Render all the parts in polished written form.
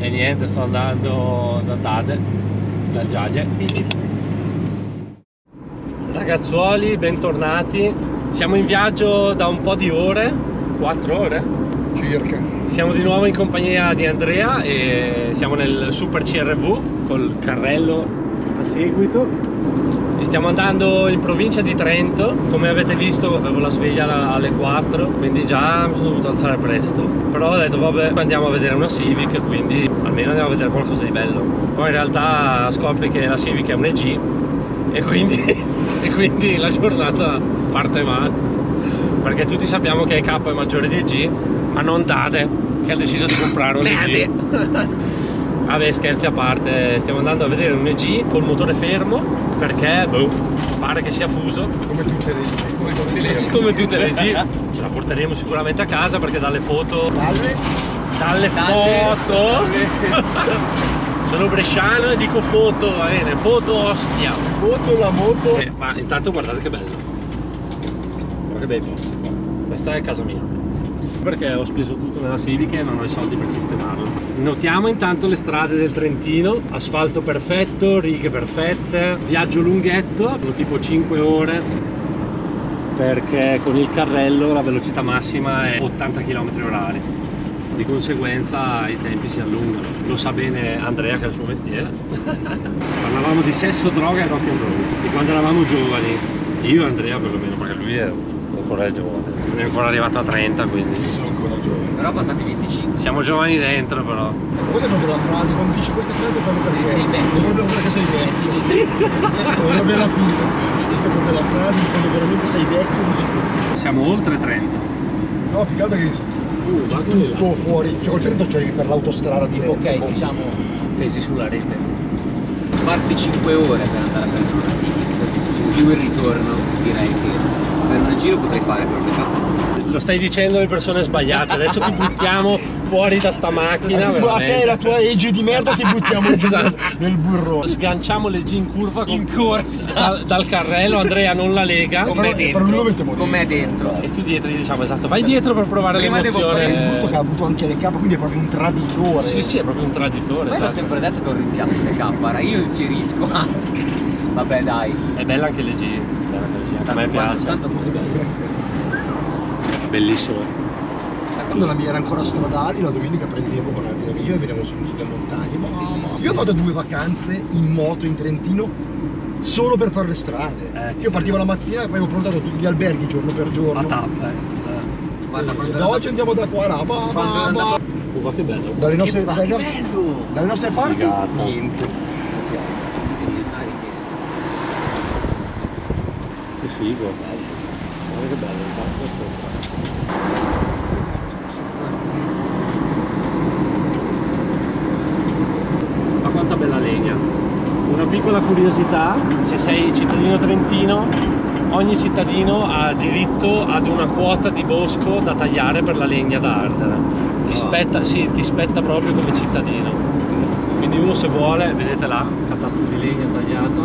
E niente, sto andando da Tade, dal Giage. Ragazzuoli, bentornati. Siamo in viaggio da un po' di ore, 4 ore circa. Siamo di nuovo in compagnia di Andrea e siamo nel Super CRV col carrello a seguito. E stiamo andando in provincia di Trento. Come avete visto avevo la sveglia alle 4, quindi già mi sono dovuto alzare presto. Però ho detto vabbè, andiamo a vedere una Civic, quindi almeno andiamo a vedere qualcosa di bello. Poi in realtà scopri che la Civic è un EG e quindi la giornata parte male, perché tutti sappiamo che K è maggiore di EG, ma non Tade, che ha deciso di comprare un EG. Vabbè, scherzi a parte, stiamo andando a vedere un EG col motore fermo, perché pare che sia fuso Come tutte le come tutte le G. Ce la porteremo sicuramente a casa, perché dalle foto dalle foto sono bresciano e dico foto, va bene, foto ostia. Foto la moto. Ma intanto guardate che bello, guarda che bei posti qua. Questa è casa mia, perché ho speso tutto nella Civic e non ho i soldi per sistemarla. Notiamo intanto le strade del Trentino: asfalto perfetto, righe perfette, viaggio lunghetto, tipo 5 ore, perché con il carrello la velocità massima è 80 km/h. Di conseguenza i tempi si allungano. Lo sa bene Andrea, che è il suo mestiere. Parlavamo di sesso, droga e rock and roll di quando eravamo giovani. Io e Andrea perlomeno, perché lui è ancora giovane, non è ancora arrivato a 30, quindi Sono ancora giovane. Però passati 25. siamo giovani dentro, però. Questa è proprio la frase, quando dici questa frase è proprio perché Sei vecchio. è proprio perché sei vecchio. Sì. È proprio la fine. Questa è proprio la frase quando veramente sei vecchio, dici questo. Siamo oltre 30. No, più che altro che Guarda di là. tutto fuori, cioè col Trento c'eri per l'autostrada diretta. Ok, diciamo Pesi sulla rete. farsi 5 ore per andare a prendere una Civic più il ritorno, direi che per un giro potrei fare per metà. Lo stai dicendo alle persone sbagliate. Adesso ti buttiamo fuori da sta macchina. A te e veramente. la tua EG di merda ti buttiamo giù Esatto. nel burrone. Sganciamo le G in curva In corsa dal carrello. Andrea non la lega. con me però lui lo mette dentro, morire. con me dentro. E tu dietro gli diciamo, esatto, vai dietro per provare Prima devo È l'emozione. brutto che ha avuto anche le cappe, quindi è proprio un traditore. Sì, sì, è proprio un traditore. Ma io l'ho esatto. sempre detto che ho un rimpiazzo le cappara, io infierisco anche. Vabbè dai. È bella anche le G. Bella anche le G. A me piace. Tanto così bello. Bellissimo. Quando la mia era ancora stradali, la domenica prendevo con altri amici e veniamo sulle montagne. Io ho fatto 2 vacanze in moto in Trentino solo per fare le strade. Io partivo la mattina e poi avevo prenotato tutti gli alberghi giorno per giorno. A tappa, Guarda, quando Da oggi andiamo da qua, là, andato- Ma che bello. dalle nostre, Che bello! dalle nostre parti Figata. niente. Bellissimo. Che figo. Guarda che bello, intanto sopra. Ma quanta bella legna. Una piccola curiosità: se sei cittadino trentino, ogni cittadino ha diritto ad una quota di bosco da tagliare per la legna da ardere. Ti spetta, sì, ti spetta proprio come cittadino. Quindi uno, se vuole, vedete là, catasto di legna tagliata.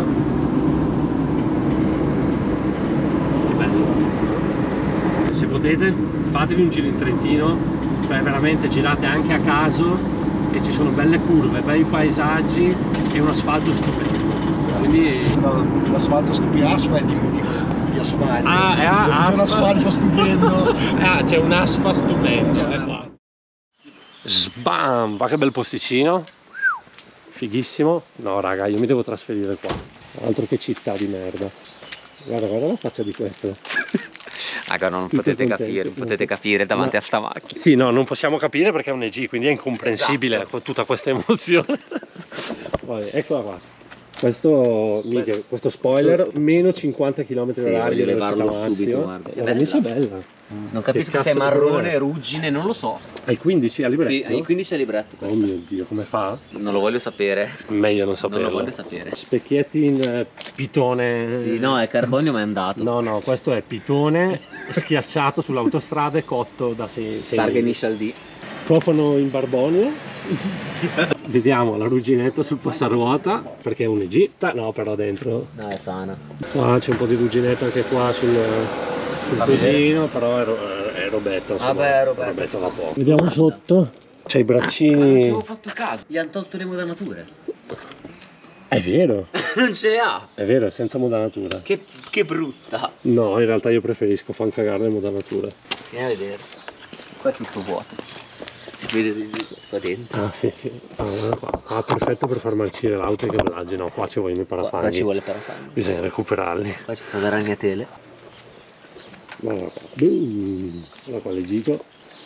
Che bello. Se potete, fatevi un giro in Trentino, cioè veramente girate anche a caso e ci sono belle curve, bei paesaggi e un asfalto stupendo. Quindi L'asfalto stupido, asfalto di asfalto. Asfalto. C'è un asfalto stupendo. c'è un asfa stupendo. È qua. Sbam! Va che bel posticino. Fighissimo. No raga, io mi devo trasferire qua. Altro che città di merda. Guarda la faccia di questo. Raga, non Tutti potete contenti. capire, non potete capire davanti No. a sta macchina. Sì, no, non possiamo capire perché è un EG, quindi è incomprensibile Esatto. con tutta questa emozione. Vabbè, eccola qua. Questo spoiler, meno 50 km/h Sì, di voglio velocità levarlo massima. subito, guarda. La messa è bella. Non capisco Che se è cazzo di marrone, colore? ruggine, non lo so. Hai 15 a libretto? Sì, ai 15 è libretto. Oh mio Dio, come fa? Non lo voglio sapere. Meglio non Non saperlo. lo voglio sapere. Specchietti in pitone. Sì, no, è carbonio ma è andato. No, questo è pitone schiacciato sull'autostrada e cotto da 6 Targa mesi. initial D. Cofano in barbonio. Vediamo la ruginetta sul passaruota perché è un EG. No, però dentro No, è sana. qua c'è un po' di ruginetta anche qua sul Va cosino, però è robetto, insomma, Vabbè, robetto. da poco. Vediamo sotto. C'hai i Non ci braccini. avevo fatto caso, gli hanno tolto le modanature. È vero, Non ce le ha. è vero, è senza modanatura. Che brutta. No, in realtà io preferisco fan cagare le modanature. Vieni a vedere. Qua è tutto vuoto. Si vede qua dentro. Ah sì, sì. Ah, guarda qua. Ah, perfetto per far marcire l'auto e i cablaggi. No, qua ci vogliono i Qua ci parafanghi. vuole parafanghi. Bisogna recuperarli. Qua ci sono le ragnatele. Guarda qua. Guarda qua l'Egitto.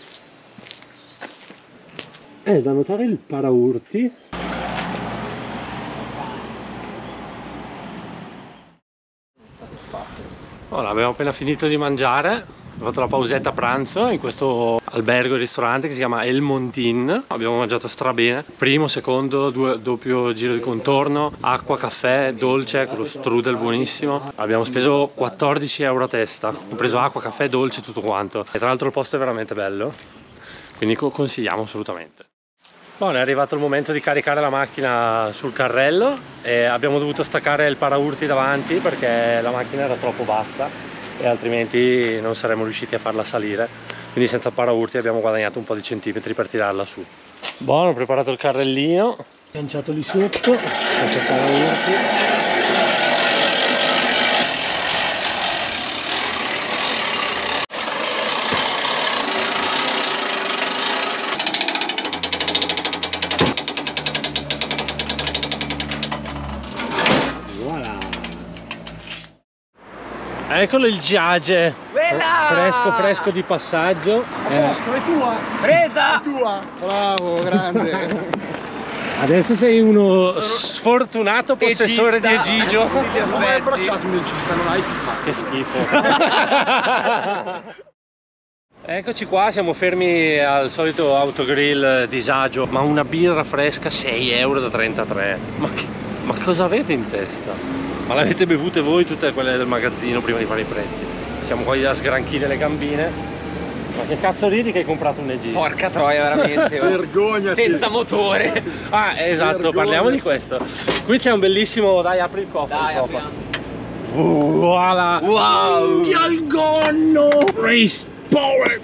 È da notare il paraurti. Ora abbiamo appena finito di mangiare. Ho fatto la pausetta pranzo in questo albergo e ristorante che si chiama El Montin. Abbiamo mangiato strabene. Primo, secondo, doppio giro di contorno, acqua, caffè, dolce con lo strudel buonissimo. Abbiamo speso 14 euro a testa. Ho preso acqua, caffè, dolce, tutto quanto. E tra l'altro il posto è veramente bello, quindi consigliamo assolutamente. Buono, è arrivato il momento di caricare la macchina sul carrello e abbiamo dovuto staccare il paraurti davanti perché la macchina era troppo bassa e altrimenti non saremmo riusciti a farla salire, quindi senza paraurti abbiamo guadagnato un po' di centimetri per tirarla su. Buono, ho preparato il carrellino, lanciato lì sotto, senza paraurti. Eccolo il Giage, fresco di passaggio. È tua! Presa! È tua! Bravo, grande! Adesso sei uno sfortunato possessore di Egigio. Non hai abbracciato un regista, non hai filmato. Che schifo. Eccoci qua, siamo fermi al solito autogrill disagio, ma una birra fresca 6,33 euro. Ma cosa avete in testa? Ma l'avete bevute voi tutte quelle del magazzino prima di fare i prezzi? Siamo qua a sgranchire le gambine. Ma che cazzo ridi che hai comprato un EG? Porca troia, veramente. Vergognati! Senza motore. Ah, esatto, Vergogna. parliamo di questo. Qui c'è un bellissimo... Dai, apri il cofano. Dai, il cofano. apriamo. Voilà! Wow! Minchia il gonno! Race Power!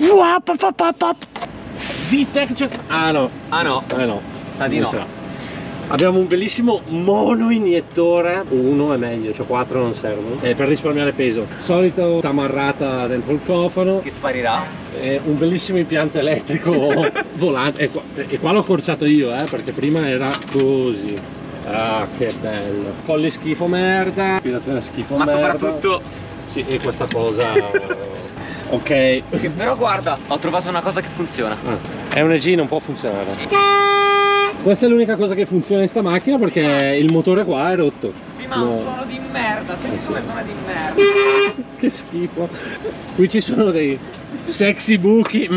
VTEC. Ah no, Ah no, no. sa di Non no. ce l'ha. Abbiamo un bellissimo mono iniettore, uno è meglio, cioè 4 non servono, per risparmiare peso. Solito tamarrata dentro il cofano, Che sparirà. un bellissimo impianto elettrico volante, e qua l'ho accorciato io, perché prima era così. Ah, che bello. Colli schifo merda, ispirazione schifo Ma merda. soprattutto, Sì, e questa cosa... ok. che però guarda, ho trovato una cosa che funziona. È un EG, non può funzionare. Questa è l'unica cosa che funziona in sta macchina perché il motore qua è rotto. Sì, ma No. un suono di merda, senti sì. come suona di merda. Che schifo. Qui ci sono dei sexy buchi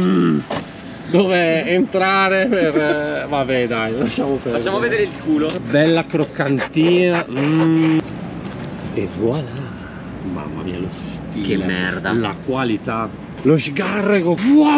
dove entrare per... vabbè dai, lasciamo perdere. Facciamo vedere il culo. Bella croccantina. E voilà. Mamma mia, lo stile. Che merda. La qualità. Lo sgarrego.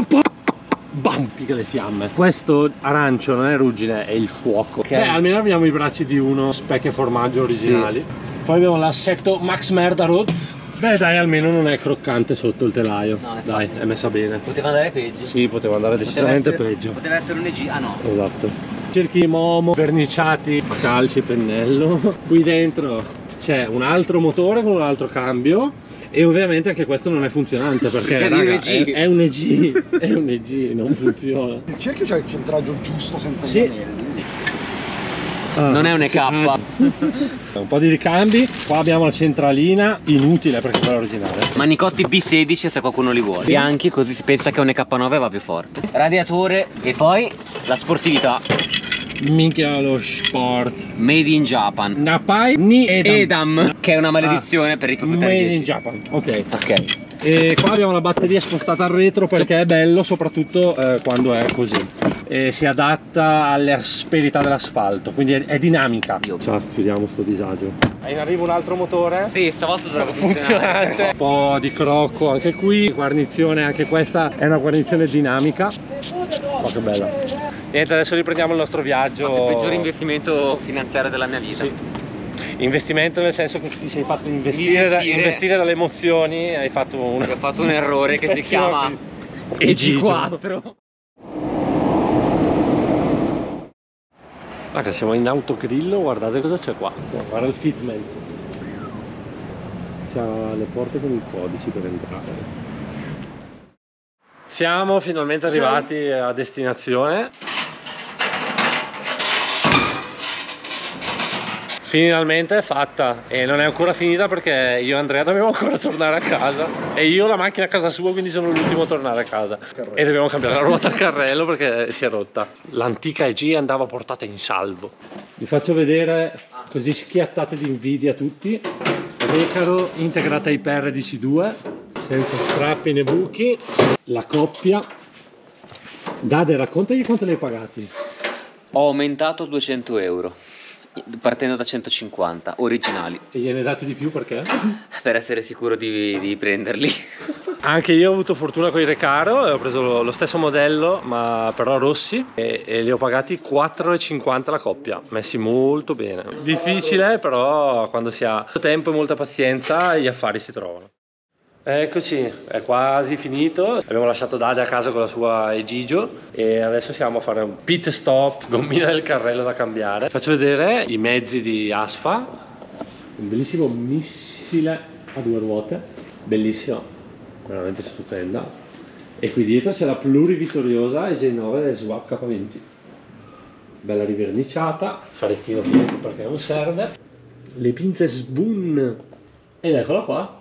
Bam, figa le fiamme. Questo arancio non è ruggine, è il fuoco. Ok. Almeno abbiamo i bracci di uno specchio e formaggio originali. Poi abbiamo l'assetto Max Merda Rods. Beh dai, almeno non è croccante sotto il telaio. No, Dai, infatti. è messa bene. Poteva andare peggio. Sì, poteva andare decisamente peggio. Poteva essere un EG. Ah no. Esatto. Cerchi Momo, verniciati a calci e pennello. Qui dentro c'è un altro motore con un altro cambio. E ovviamente anche questo non è funzionante perché Perché raga, è un EG. è un EG, non funziona. Il cerchio c'ha il centraggio giusto senza Sì. rimanere. Non è un EK. Un po' di ricambi. Qua abbiamo la centralina, inutile perché è quella originale. Manicotti B16 se qualcuno li vuole. Bianchi, così si pensa che un EK9 va più forte. Radiatore e poi la sportività. Minchia lo sport. Made in Japan. Napai ni Edam, che è una maledizione per i proprietari Made di in EG. Japan. Ok. Ok. E qua abbiamo la batteria spostata al retro perché è bello soprattutto quando è così. E si adatta alle asperità dell'asfalto, quindi è dinamica. Ciao, chiudiamo sto disagio. È in arrivo un altro motore. Sì, stavolta dovrebbe funzionare. Un po' di crocco anche qui, guarnizione anche questa è una guarnizione dinamica. Oh, che bella. Niente, adesso riprendiamo il nostro viaggio. Il peggiore investimento finanziario della mia vita. Sì. Investimento nel senso che ti sei fatto investire dalle emozioni, hai fatto Ho fatto un errore che si chiama Egigio. EG4. Raga, siamo in autogrill, guardate cosa c'è qua. Guarda il fitment. C'ha le porte con i codici per entrare. Siamo finalmente arrivati a destinazione. Finalmente è fatta e non è ancora finita perché io e Andrea dobbiamo ancora tornare a casa e io ho la macchina a casa sua, quindi sono l'ultimo a tornare a casa e dobbiamo cambiare la ruota al carrello perché si è rotta. L'antica EG andava portata in salvo. Vi faccio vedere, così schiattate di invidia tutti. Recaro integrata IPR DC2 senza strappi né buchi, la coppia. Dade, raccontagli quanto li hai pagati. Ho aumentato 200 euro partendo da 150 originali. E gliene dati di più perché? Per essere sicuro di prenderli. Anche io ho avuto fortuna con i Recaro e ho preso lo stesso modello ma però rossi e li ho pagati 4,50 la coppia, messi molto bene. Difficile, però quando si ha tempo e molta pazienza gli affari si trovano. Eccoci, è quasi finito. Abbiamo lasciato Dade a casa con la sua Egigio e adesso siamo a fare un pit stop, gommina del carrello da cambiare. Faccio vedere i mezzi di Asfa. Un bellissimo missile a 2 ruote, bellissimo, veramente stupenda. E qui dietro c'è la plurivittoriosa EJ9 del Swap K20. Bella riverniciata, farettino finito perché non serve. Le pinze Sboon. Ed eccola qua.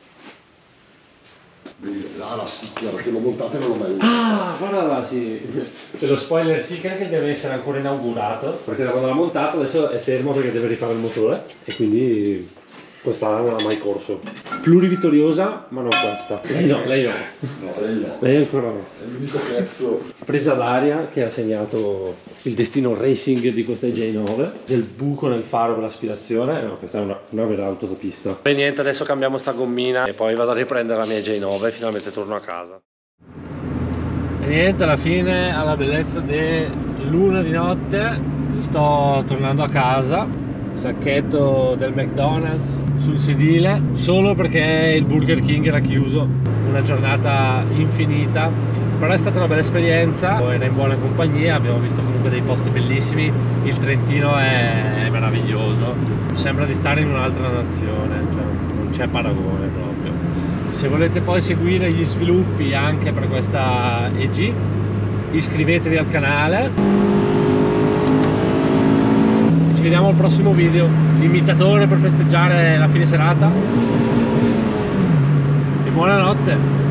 Là la sicchia perché l'ho montata e non l'ho mai usata. Ah, guarda là, sì. C'è lo spoiler Seeker che deve essere ancora inaugurato perché da quando l'ha montato adesso è fermo perché deve rifare il motore e quindi questa non ha mai corso. Plurivittoriosa, ma non questa. Lei no, lei no. No, lei no. Lei ancora no. È l'unico pezzo. Presa d'aria che ha segnato il destino racing di questa EJ9. C'è il buco nel faro per l'aspirazione. No, questa è una vera auto da pista. E niente, adesso cambiamo sta gommina e poi vado a riprendere la mia EJ9 e finalmente torno a casa. E niente, alla fine, alla bellezza dell'1 di notte, sto tornando a casa. Sacchetto del McDonald's sul sedile solo perché il Burger King era chiuso, una giornata infinita, però è stata una bella esperienza, era in buona compagnia, abbiamo visto comunque dei posti bellissimi, il Trentino è meraviglioso, sembra di stare in un'altra nazione, cioè non c'è paragone proprio. Se volete poi seguire gli sviluppi anche per questa EG, iscrivetevi al canale. Ci vediamo al prossimo video, l'imitatore per festeggiare la fine serata e buonanotte.